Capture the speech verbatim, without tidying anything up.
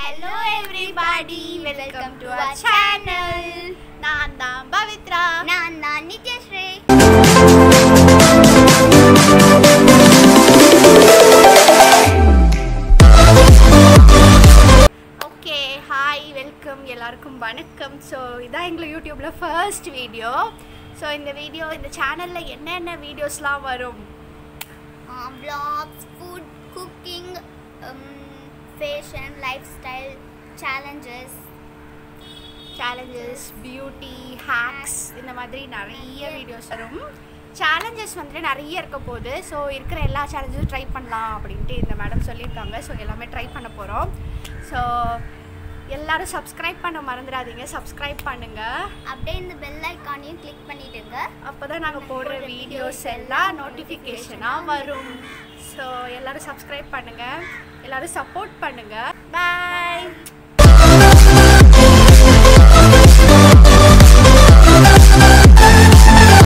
Hello everybody, welcome to our channel. நான் தான் பவித்ரா. நான் தான் நித்யஸ்ரீ. ஓகே, ஹாய், வெல்கம், எல்லாருக்கும் வணக்கம். ஸோ இதான் எங்களை யூடியூப்பில் ஃபர்ஸ்ட் வீடியோ. ஸோ இந்த வீடியோ இந்த சேனலில் என்னென்ன வீடியோஸ்லாம் வரும்? vlogs, food, cooking, um, fashion, lifestyle, challenges, challenges, beauty, hacks, இந்த மாதிரி நிறைய வீடியோஸ் வரும். சேலஞ்சஸ் வந்துட்டு நிறைய இருக்க போகுது. ஸோ இருக்கிற எல்லா சேலஞ்சஸும் ட்ரை பண்ணலாம் அப்படின்ட்டு இந்த மேடம் சொல்லியிருக்காங்க. ஸோ எல்லாமே ட்ரை பண்ண போகிறோம். ஸோ எல்லாரும் சப்ஸ்கிரைப் பண்ண மறந்துடாதீங்க, சப்ஸ்கிரைப் பண்ணுங்கள். அப்படியே இந்த பெல் ஐக்கானையும் கிளிக் பண்ணிவிடுங்க. அப்போ தான் நாங்கள் போடுற வீடியோஸ் எல்லாம் நோட்டிஃபிகேஷனாக வரும். ஸோ எல்லோரும் சப்ஸ்கிரைப் பண்ணுங்கள், எல்லோரும் சப்போர்ட் பண்ணுங்கள். பாய்.